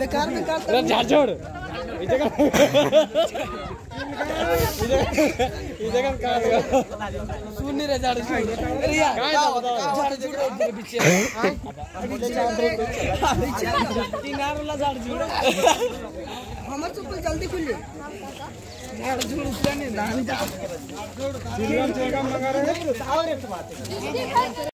बेकार झाड़ छोड़ सुन नहीं रहे झाड़ छोड़ पीछे किनार वाला झाड़ छोड़ हमारे चप्पल जल्दी खुल झाड़ छोड़ उसका नहीं